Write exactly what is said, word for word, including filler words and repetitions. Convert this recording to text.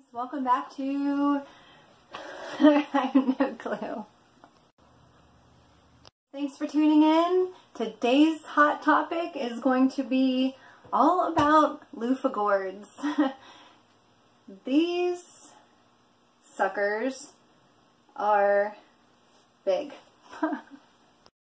Welcome back to... I have no clue. Thanks for tuning in. Today's hot topic is going to be all about loofah gourds. These suckers are big.